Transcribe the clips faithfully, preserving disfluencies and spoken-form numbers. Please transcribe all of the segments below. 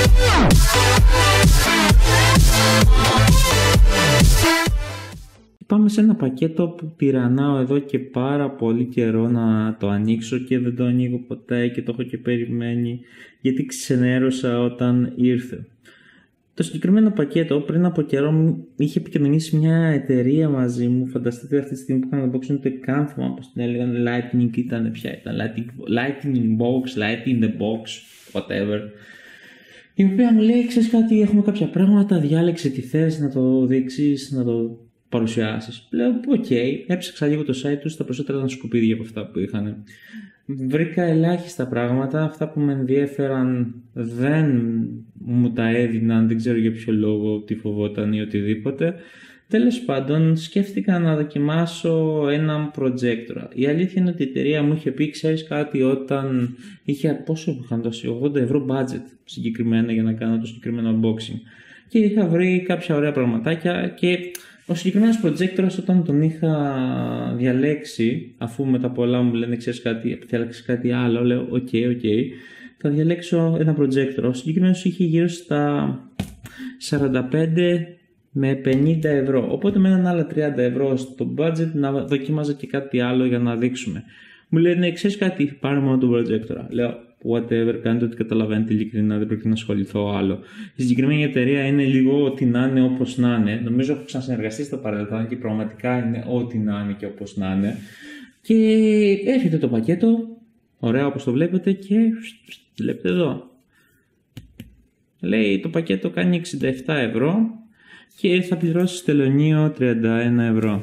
Πάμε σε ένα πακέτο που τυραννάω εδώ και πάρα πολύ καιρό να το ανοίξω και δεν το ανοίγω ποτέ και το έχω και περιμένει γιατί ξενέρωσα όταν ήρθε. Το συγκεκριμένο πακέτο πριν από καιρό είχε επικοινωνήσει μια εταιρεία μαζί μου. Φανταστείτε αυτή τη στιγμή που είχαν unboxing, ούτε καν θυμάμαι πώς την έλεγαν. Lightning ήταν, ποια ήταν, Lightning Box, Lightning the Box, whatever. Η οποία μου λέει: ξέρεις κάτι, έχουμε κάποια πράγματα, διάλεξε τι θες να το δείξεις, να το παρουσιάσεις. Λέω: οκ, okay. Έψαξα λίγο το site τους, τα περισσότερα ήταν σκουπίδια από αυτά που είχαν. Βρήκα ελάχιστα πράγματα, αυτά που με ενδιέφεραν δεν μου τα έδιναν, δεν ξέρω για ποιο λόγο, τι φοβόταν ή οτιδήποτε. Τέλος πάντων, σκέφτηκα να δοκιμάσω έναν projector. Η αλήθεια είναι ότι η εταιρεία μου είχε πει: ξέρεις κάτι, όταν είχε, πόσο είχαν δώσει, ογδόντα ευρώ budget συγκεκριμένα για να κάνω το συγκεκριμένο unboxing. Και είχα βρει κάποια ωραία πραγματάκια και ο συγκεκριμένος projector, όταν τον είχα διαλέξει, αφού μετά πολλά μου λένε: ξέρεις κάτι, διάλεξες κάτι άλλο, λέω: οκ, okay, οκ, okay, θα διαλέξω ένα projector. Ο συγκεκριμένος είχε γύρω στα σαράντα πέντε με πενήντα ευρώ. Οπότε με έναν άλλο τριάντα ευρώ στο budget να δοκίμαζα και κάτι άλλο για να δείξουμε. Μου λένε: ξέρεις κάτι, πάρε μόνο τον projector. Λέω: whatever, κάντε ό,τι καταλαβαίνετε, ειλικρινά, δεν πρέπει να ασχοληθώ άλλο. Η συγκεκριμένη εταιρεία είναι λίγο ό,τι να είναι όπως να είναι. Νομίζω έχω ξανασυνεργαστεί στο παρελθόν και πραγματικά είναι ό,τι να είναι και όπως να είναι. Και έρχεται το πακέτο, ωραία όπως το βλέπετε, και βλέπετε εδώ. Λέει το πακέτο κάνει εξήντα επτά ευρώ και θα πληρώσεις τελωνείο τριάντα ένα ευρώ.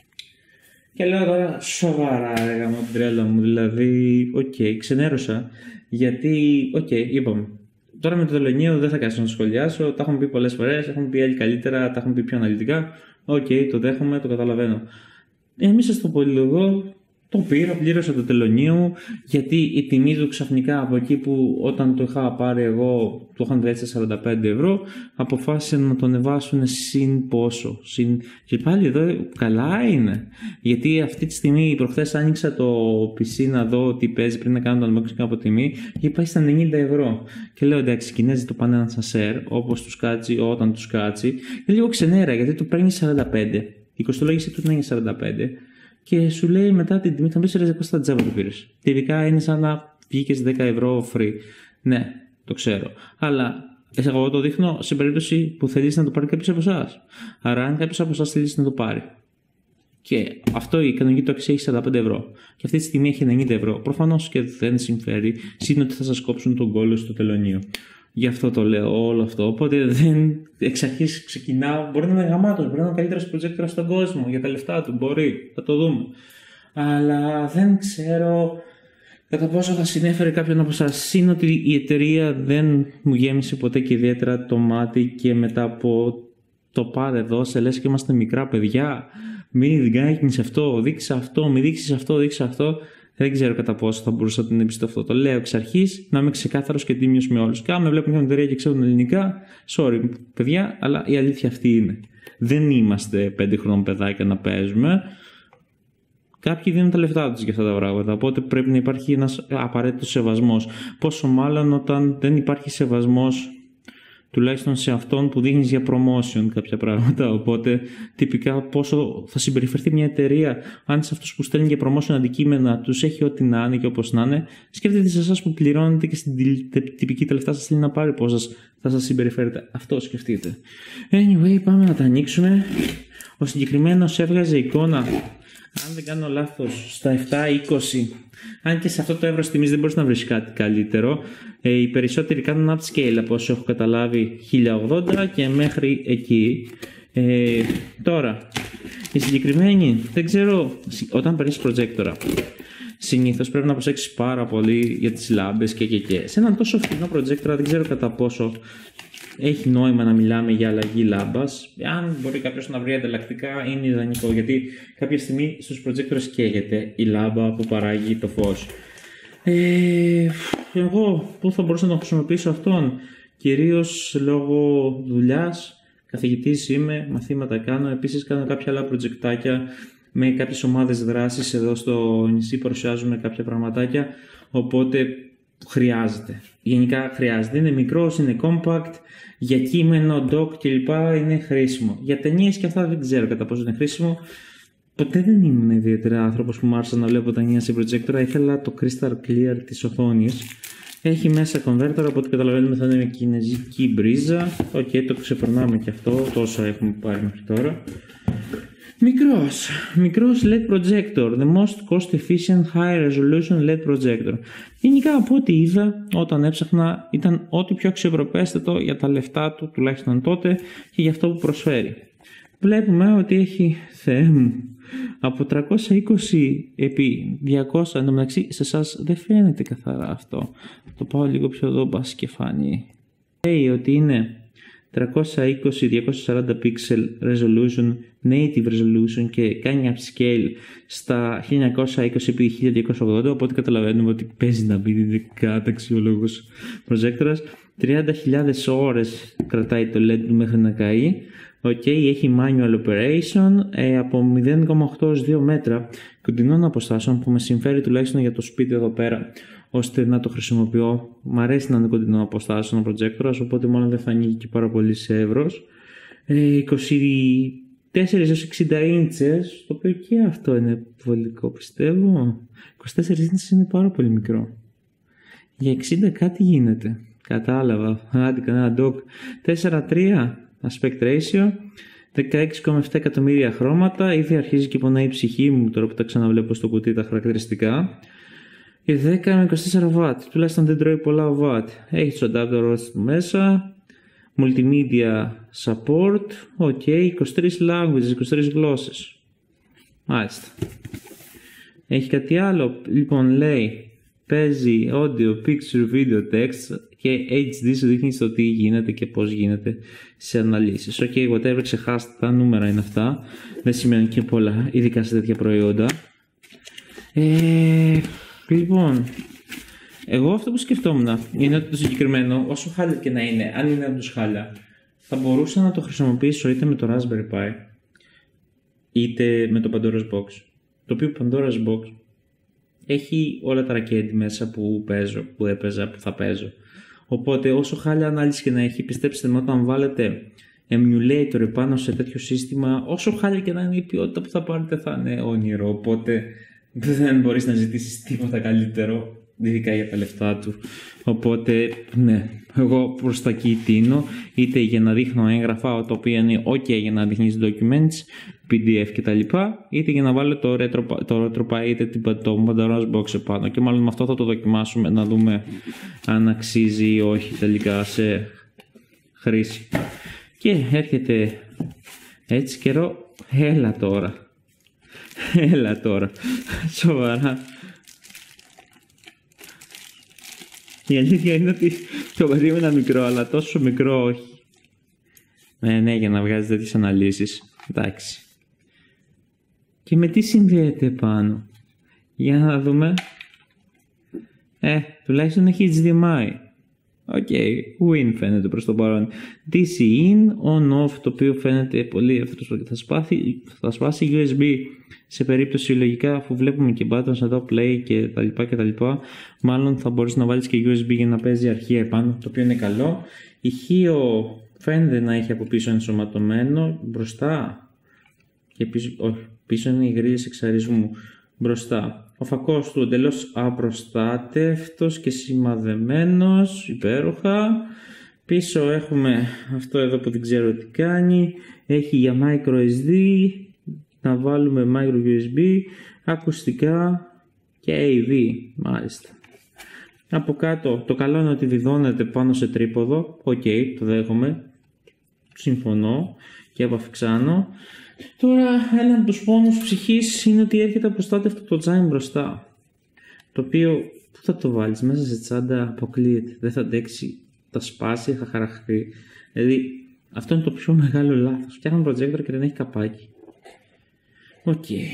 Και λέω τώρα: σοβαρά, ρε γαμώ την τρέλα μου, δηλαδή, οκ, okay, ξενέρωσα. Γιατί, οκ, okay, είπαμε. Τώρα με το τελωνείο δεν θα κάτσω να σχολιάσω. Τα έχουμε πει πολλές φορές. Έχουν πει άλλοι καλύτερα, τα έχουμε πει πιο αναλυτικά. Οκ, okay, το δέχομαι, το καταλαβαίνω. Εμείς σας το πολυλογώ. Το πήρα, πλήρωσα το τελωνείο μου. Γιατί η τιμή του ξαφνικά από εκεί που όταν το είχα πάρει εγώ το είχαν δέσει σαράντα πέντε ευρώ, αποφάσισαν να το ανεβάσουν συν πόσο. Συν... Και πάλι εδώ καλά είναι. Γιατί αυτή τη στιγμή, προχθές άνοιξα το πι σι να δω τι παίζει πριν να κάνω το unboxing από τιμή και πάει στα ενενήντα ευρώ. Και λέω: εντάξει, οι Κινέζοι το πάνε σαν σερ, όπως τους κάτσει, όταν τους κάτσει. Και λίγο ξενέρα γιατί το παίρνει σαράντα πέντε. Η κοστολόγηση του είναι σαράντα πέντε. Και σου λέει μετά την τιμή, θα μπει σε ρεζεκό στα τζάμπα το πήρες. Τελικά είναι σαν να βγήκες δέκα ευρώ free. Ναι, το ξέρω. Αλλά εγώ το δείχνω σε περίπτωση που θέλεις να το πάρει κάποιος από εσάς. Άρα, αν κάποιος από εσάς θέλεις να το πάρει. Και αυτό η κανονική του αξία έχει σαράντα πέντε ευρώ. Και αυτή τη στιγμή έχει ενενήντα ευρώ. Προφανώς και δεν συμφέρει. Συν ότι θα σας κόψουν τον κόλλο στο τελωνείο. Γι' αυτό το λέω όλο αυτό. Οπότε δεν εξ αρχής ξεκινάω. Μπορεί να είναι γαμάτος, μπορεί να είναι ο καλύτερος projector στον κόσμο για τα λεφτά του. Μπορεί, θα το δούμε. Αλλά δεν ξέρω κατά πόσο θα συνέφερε κάποιον από εσάς. Είναι ότι η εταιρεία δεν μου γέμισε ποτέ και ιδιαίτερα το μάτι και μετά από το πάρε εδώ, σε λες και είμαστε μικρά παιδιά. Μην κάνεις αυτό, δείξε αυτό, μην δείξεις αυτό, δείξε αυτό. Δεν ξέρω κατά πόσο θα μπορούσα να την εμπιστευτώ. Το λέω εξ αρχής, να είμαι ξεκάθαρος και τίμιος με όλους. Και αν με βλέπουν μια εταιρεία και ξέρουν ελληνικά, sorry παιδιά, αλλά η αλήθεια αυτή είναι. Δεν είμαστε πέντε χρόνων παιδάκια να παίζουμε. Κάποιοι δίνουν τα λεφτά τους για αυτά τα πράγματα. Οπότε πρέπει να υπάρχει ένας απαραίτητος σεβασμός. Πόσο μάλλον όταν δεν υπάρχει σεβασμός, τουλάχιστον σε αυτόν που δείχνεις για promotion κάποια πράγματα. Οπότε, τυπικά, πόσο θα συμπεριφερθεί μια εταιρεία αν σε αυτούς που στέλνει για promotion αντικείμενα τους έχει ό,τι να είναι και όπως να είναι. Σκέφτεται σε εσάς που πληρώνετε και στην τυπική τα λεφτά σας θέλει να πάρει πώς θα σας συμπεριφέρετε. Αυτό σκεφτείτε. Anyway, πάμε να τα ανοίξουμε. Ο συγκεκριμένος έβγαζε εικόνα, αν δεν κάνω λάθος, στα επτά είκοσι. Αν και σε αυτό το εύρος τιμής δεν μπορείς να βρεις κάτι καλύτερο. Ε, οι περισσότεροι κάνουν upscale από όσο έχω καταλάβει χίλια ογδόντα και μέχρι εκεί. Ε, τώρα, η συγκεκριμένη, δεν ξέρω, όταν παίρνεις projector, συνήθως πρέπει να προσέξεις πάρα πολύ για τις λάμπες και και και. Σε έναν τόσο φθηνό projector δεν ξέρω κατά πόσο έχει νόημα να μιλάμε για αλλαγή λάμπας. Αν μπορεί κάποιος να βρει ανταλλακτικά, είναι ιδανικό, γιατί κάποια στιγμή στους projectors καίγεται η λάμπα που παράγει το φως. Ε, εγώ πού θα μπορούσα να το χρησιμοποιήσω αυτόν? Κυρίως λόγω δουλειάς. Καθηγητής είμαι, μαθήματα κάνω. Επίσης κάνω κάποια άλλα προτζεκτάκια με κάποιες ομάδες δράσης εδώ στο νησί, παρουσιάζουμε κάποια πραγματάκια. Οπότε χρειάζεται. Γενικά χρειάζεται. Είναι μικρός, είναι compact, για κείμενο, doc κλπ. Είναι χρήσιμο. Για ταινίες και αυτά δεν ξέρω κατά πόσο είναι χρήσιμο. Ποτέ δεν ήμουν ιδιαίτερα άνθρωπος που μου άρεσε να βλέπω ταινία σε projector. Ήθελα το crystal clear της οθόνης. Έχει μέσα converter, από ό,τι καταλαβαίνουμε θα είναι με κινέζικη μπρίζα. Οκ, okay, το ξεπερνάμε και αυτό, τόσο έχουμε πάρει μέχρι τώρα. Μικρός, μικρός ελ ι ντι projector, the most cost efficient high resolution ελ ι ντι projector. Γενικά από ό,τι είδα όταν έψαχνα ήταν ό,τι πιο αξιοπρεπέστατο για τα λεφτά του, τουλάχιστον τότε, και για αυτό που προσφέρει. Βλέπουμε ότι έχει, Θεέ μου, από τριακόσια είκοσι επί διακόσια, εν τω μεταξύ σε εσάς δεν φαίνεται καθαρά αυτό. Θα το πάω λίγο πιο εδώ, μπας και φάνει. Λέει ότι είναι τριακόσια είκοσι με διακόσια σαράντα pixel resolution, native resolution και κάνει upscale στα χίλια εννιακόσια είκοσι επί χίλια διακόσια ογδόντα, οπότε καταλαβαίνουμε ότι παίζει να μπει δικά αξιολόγος projectorας. τριάντα χιλιάδες ώρες κρατάει το ελ ι ντι του μέχρι να καεί. Ok, έχει manual operation ε, από μηδέν κόμμα οκτώ έως δύο μέτρα κοντινών αποστάσεων, που με συμφέρει τουλάχιστον για το σπίτι εδώ πέρα, ώστε να το χρησιμοποιώ. Μ' αρέσει να είναι κοντινό αποστάσεων ο projector, οπότε μάλλον δεν θα ανοίγει και πάρα πολύ σε εύρος. Ε, είκοσι τέσσερα έως εξήντα ίντσες, το οποίο και αυτό είναι βολικό πιστεύω. είκοσι τέσσερα ίντσες είναι πάρα πολύ μικρό. Για εξήντα κάτι γίνεται. Κατάλαβα. Άντε κανένα dock. τέσσερα τρία aspect ratio, δεκαέξι κόμμα επτά εκατομμύρια χρώματα. Ήδη αρχίζει και πονάει η ψυχή μου τώρα που τα ξαναβλέπω στο κουτί τα χαρακτηριστικά. Και δέκα με είκοσι τέσσερα βατ, τουλάχιστον δεν τρώει πολλά βατ. Έχει το adapter μέσα, multimedia support, ok, είκοσι τρεις languages, είκοσι τρεις γλώσσες. Μάλιστα. Έχει κάτι άλλο, λοιπόν λέει, παίζει audio, picture, video, text και έιτς ντι σου δείχνει στο τι γίνεται και πώς γίνεται σε αναλύσεις. Οκ, okay, whatever, ξεχάστε, τα νούμερα είναι αυτά. Δεν σημαίνουν και πολλά, ειδικά σε τέτοια προϊόντα. Ε, λοιπόν, εγώ αυτό που σκεφτόμουν είναι ότι το συγκεκριμένο, όσο χάλια και να είναι, αν είναι όντως χάλια, θα μπορούσα να το χρησιμοποιήσω είτε με το Raspberry Pi, είτε με το Pandora's Box. Το οποίο Pandora's Box έχει όλα τα arcade μέσα που παίζω, που έπαιζα, που θα παίζω. Οπότε όσο χάλια ανάλυση και να έχει, πιστέψτε με, όταν βάλετε emulator επάνω σε τέτοιο σύστημα, όσο χάλια και να είναι η ποιότητα που θα πάρετε θα είναι όνειρο. Οπότε δεν μπορείς να ζητήσεις τίποτα καλύτερο, ειδικά για τα λεφτά του. Οπότε ναι, εγώ προς τα εκεί τίνω, είτε για να δείχνω έγγραφα τα οποία είναι ok για να δείχνεις documents, πι ντι εφ κτλ, είτε για να βάλω το retro, το RetroPie είτε το Pandora's Box επάνω, και μάλλον με αυτό θα το δοκιμάσουμε να δούμε αν αξίζει ή όχι τελικά σε χρήση. Και έρχεται έτσι καιρό, έλα τώρα, έλα τώρα, σοβαρά. Η αλήθεια είναι ότι το περίμενα μικρό, αλλά τόσο μικρό όχι. Ναι, ναι, για να βγάζει τέτοιες αναλύσεις. Εντάξει. Και με τι συνδέεται πάνω? Για να δούμε. Ε, τουλάχιστον έχει έιτς ντι εμ άι. Οκ, okay. Win φαίνεται προς το παρόν. ντι σι in, on, off, το οποίο φαίνεται πολύ εύθρος και θα σπάσει, θα σπάσει γιου ες μπι σε περίπτωση λογικά, αφού βλέπουμε και buttons εδώ, play και τα λοιπά και τα λοιπά. Μάλλον θα μπορείς να βάλεις και γιου ες μπι για να παίζει αρχεία επάνω, το οποίο είναι καλό. Ηχείο φαίνεται να έχει από πίσω ενσωματωμένο, μπροστά και πίσω, όχι, πίσω είναι οι γρίλες εξαρισμού, μπροστά. Ο φακός του εντελώς απροστάτευτος και σημαδεμένος, υπέροχα. Πίσω έχουμε αυτό εδώ που δεν ξέρω τι κάνει. Έχει για micro ες ντι, να βάλουμε micro γιου ες μπι, ακουστικά και έι βι, μάλιστα. Από κάτω, το καλό είναι ότι διδώνεται πάνω σε τρίποδο. Οκ, okay, το δέχομαι. Συμφωνώ και απαφιξάνω. Τώρα, έναν από τους πόνους ψυχής είναι ότι έρχεται απροστάτευτο το τζάιν μπροστά. Το οποίο, πού θα το βάλεις? Μέσα σε τσάντα αποκλείεται. Δεν θα αντέξει, θα σπάσει, θα χαραχθεί. Δηλαδή, αυτό είναι το πιο μεγάλο λάθος. Φτιάχνω projector και δεν έχει καπάκι. Οκ. Okay.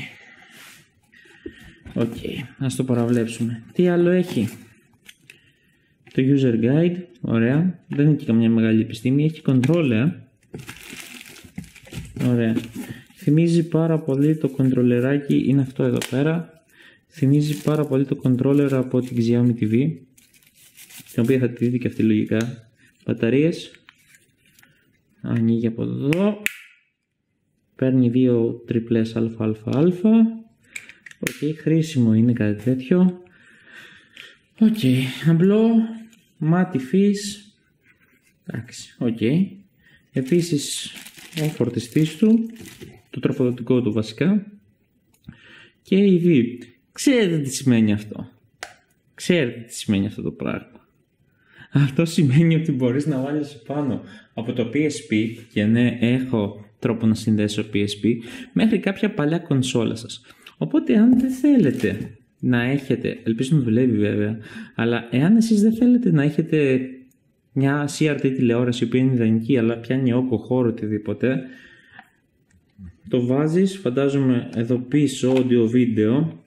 Οκ. Okay. Ας το παραβλέψουμε. Τι άλλο έχει? Το user guide. Ωραία. Δεν είναι και καμιά μεγάλη επιστήμη. Έχει controller. Ωραία. Θυμίζει πάρα πολύ το κοντρολεράκι, είναι αυτό εδώ πέρα. Θυμίζει πάρα πολύ το controller από την Xiaomi τι βι. την οποία θα τη δείτε και αυτή λογικά. Μπαταρίες. Ανοίγει από εδώ. Παίρνει δύο τριπλές ΑΑΑ. Οκ, okay, χρήσιμο είναι κάτι τέτοιο. Οκ, okay, απλό, μάτι φύς. Εντάξει, οκ. Okay. Επίσης, ο φορτιστής του, το τροφοδοτικό του βασικά. Και η βι. Ξέρετε τι σημαίνει αυτό. Ξέρετε τι σημαίνει αυτό το πράγμα. Αυτό σημαίνει ότι μπορείς να βάλεις πάνω από το πι ες πι, και ναι, έχω τρόπο να συνδέσω πι ες πι, μέχρι κάποια παλιά κονσόλα σας. Οπότε αν δεν θέλετε να έχετε, ελπίζω να δουλεύει βέβαια, αλλά εάν εσείς δεν θέλετε να έχετε μια σι αρ τι τηλεόραση που είναι ιδανική αλλά πιάνει όγκο, χώρο, οτιδήποτε, το βάζεις, φαντάζομαι εδώ πίσω, audio, βίντεο,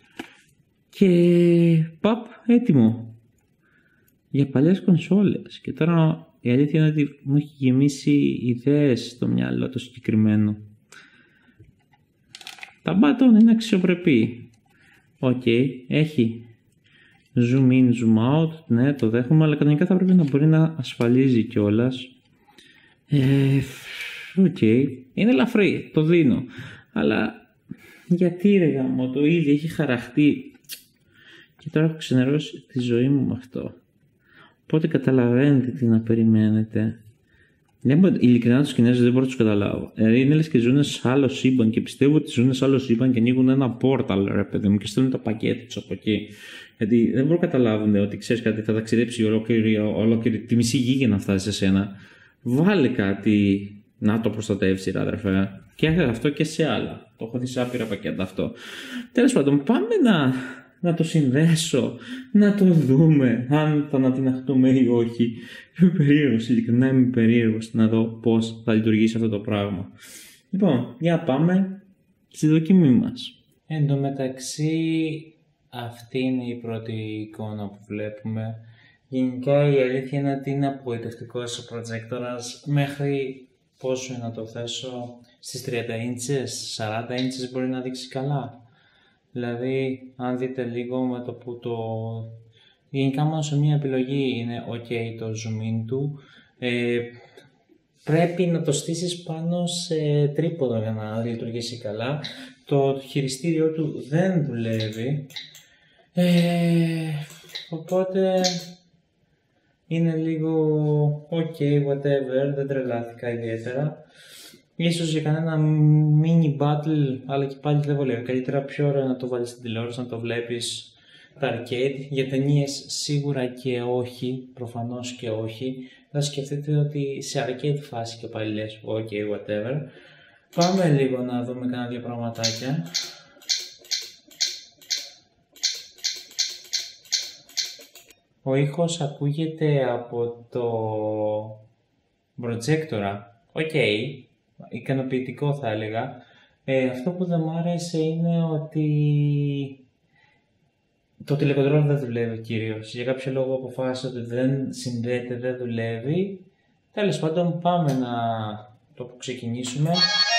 και παπ, έτοιμο για παλιές κονσόλες. Και τώρα η αλήθεια είναι ότι μου έχει γεμίσει ιδέες στο μυαλό το συγκεκριμένο. Τα button είναι αξιοπρεπή. Οκ, okay, έχει zoom in, zoom out, ναι, το δέχομαι, αλλά κανονικά θα πρέπει να μπορεί να ασφαλίζει κιόλας. Ε, Οκ, okay. Είναι ελαφρύ, το δίνω. Αλλά γιατί ρε γάμο, το ήδη έχει χαραχτεί. Και τώρα έχω ξενερώσει τη ζωή μου με αυτό. Οπότε καταλαβαίνετε τι να περιμένετε. Ειλικρινά τους Κινέζους δεν μπορώ να τους καταλάβω. Δηλαδή είναι λες και ζουν σε άλλο σύμπαν και πιστεύω ότι ζουν σε άλλο σύμπαν και ανοίγουν ένα πόρταλ, ρε παιδί μου, και στέλνουν τα πακέτα τους από εκεί. Γιατί δεν μπορούν να καταλάβουν ότι ξέρεις κάτι, θα ταξιδέψει ολόκληρη, ολόκληρη τη μισή γη για να φτάσει σε σένα. Βάλε κάτι να το προστατεύσει, ρε αδερφέ. Και αυτό και σε άλλα. Το έχω δει σε άπειρα πακέτα αυτό. Τέλος πάντων, πάμε να. να το συνδέσω, να το δούμε, αν θα ανατιναχτούμε ή όχι. Είμαι περίεργος, ειλικρινά είμαι περίεργος να δω πώς θα λειτουργήσει αυτό το πράγμα. Λοιπόν, για πάμε στη δοκιμή μας. Εν τω μεταξύ, αυτή είναι η πρώτη εικόνα που βλέπουμε. Γενικά η αλήθεια είναι ότι είναι απογοητευτικός ο προτζέκτορας. Μέχρι πόσο να το θέσω, στις τριάντα ίντσες, σαράντα ίντσες μπορεί να δείξει καλά. Δηλαδή, αν δείτε λίγο με το που το... Γενικά μόνο σε μία επιλογή είναι ok το zoom in του. Ε, πρέπει να το στήσεις πάνω σε τρίποδο για να λειτουργήσει καλά. Το χειριστήριό του δεν δουλεύει. Ε, οπότε είναι λίγο ok, whatever, δεν τρελάθηκα ιδιαίτερα. Ίσως για κανένα mini battle, αλλά και πάλι δεν βολεύει. Καλύτερα πιο ωραία να το βάλεις στην τηλεόραση, να το βλέπεις τα arcade. Για ταινίες σίγουρα και όχι, προφανώς και όχι. Θα σκεφτείτε ότι σε arcade φάση και πάλι λες, ok, whatever. Πάμε λίγο να δούμε κάνα δύο πραγματάκια. Ο ήχος ακούγεται από το προτζέκτορα. Οκ. Okay. Ικανοποιητικό θα έλεγα. Ε, αυτό που δεν μ' άρεσε είναι ότι το τηλεκοντρόλ δεν δουλεύει κυρίως. Για κάποιο λόγο αποφάσισα ότι δεν συνδέεται, δεν δουλεύει. Τέλος πάντων, πάμε να το ξεκινήσουμε.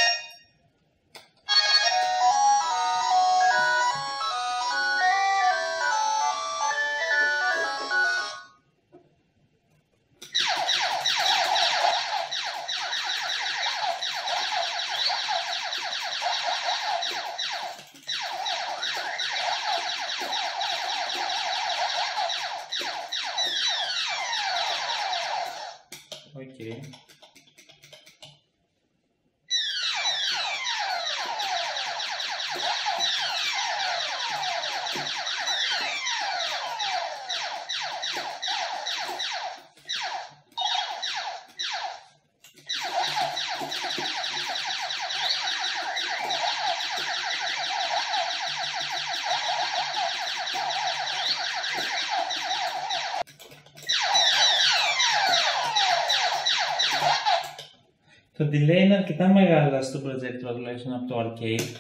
Okay. Το delay είναι αρκετά μεγάλα στο projector, τουλάχιστον από το arcade.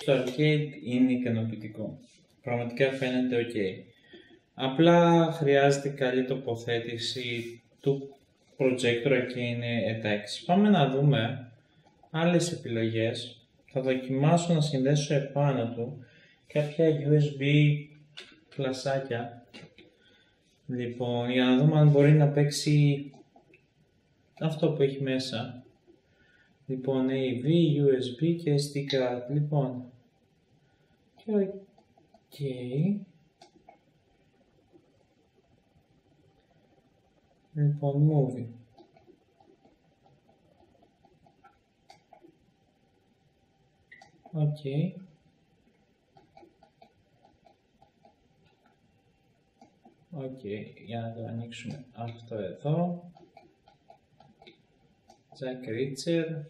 Το arcade είναι ικανοποιητικό. Πραγματικά φαίνεται ok. Απλά χρειάζεται καλή τοποθέτηση του projector και είναι εντάξει. Πάμε να δούμε άλλες επιλογές. Θα δοκιμάσω να συνδέσω επάνω του κάποια γιου ες μπι φλασάκια. Λοιπόν, για να δούμε αν μπορεί να παίξει αυτό που έχει μέσα. Λοιπόν, έι βι, γιου ες μπι και ες ντι card. Λοιπόν, και ok. Λοιπόν, movie. Οκ. Okay. Οκ, okay. Για να το ανοίξουμε αυτό εδώ. Jack Reacher.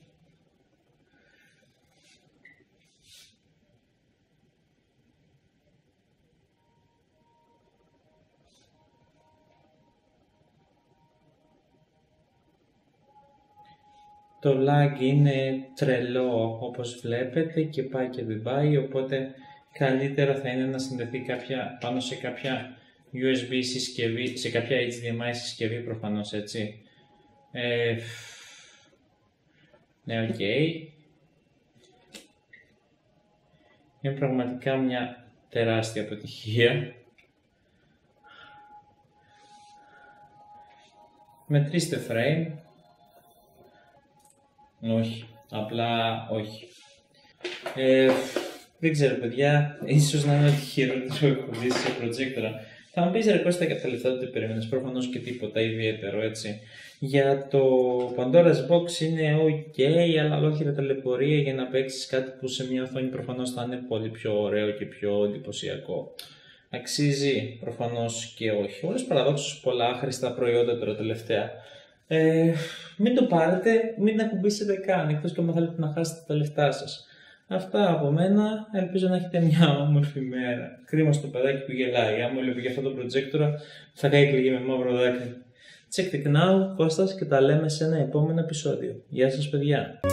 Το lag είναι τρελό όπως βλέπετε και πάει και δεν πάει, οπότε καλύτερα θα είναι να συνδεθεί κάποια, πάνω σε κάποια γιου ες μπι συσκευή, σε κάποια έιτς ντι εμ άι συσκευή προφανώς, έτσι. Ε, ναι, οκ. Okay. Είναι πραγματικά μια τεράστια αποτυχία. Μετρήστε frame. Όχι, απλά όχι. Ε, δεν ξέρω παιδιά, ίσως να είναι ότι χειρότερο που έχω δει σε projector. Θα μου πεις ρε Κώστα, για τα λεφτά του τι περίμενες, προφανώς και τίποτα ιδιαίτερο, έτσι. Για το Pandora's Box είναι ok, αλλά όχι τα ταλαιπωρία για να παίξεις κάτι που σε μια οθόνη προφανώς θα είναι πολύ πιο ωραίο και πιο εντυπωσιακό. Αξίζει, προφανώς και όχι. Όλες παραδόξως πολλά άχρηστα προϊόντα τώρα τελευταία. Ε, μην το πάρετε, μην ακουμπήσετε καν, εκτός και αν θέλετε να χάσετε τα λεφτά σας. Αυτά από μένα, ελπίζω να έχετε μια όμορφη μέρα. Κρίμα στο παιδάκι που γελάει, άμα έλεγε για αυτό το projector θα κάνει κλαιγή με μαύρο δάκρυ. Check the now, Κώστας, και τα λέμε σε ένα επόμενο επεισόδιο. Γεια σας παιδιά!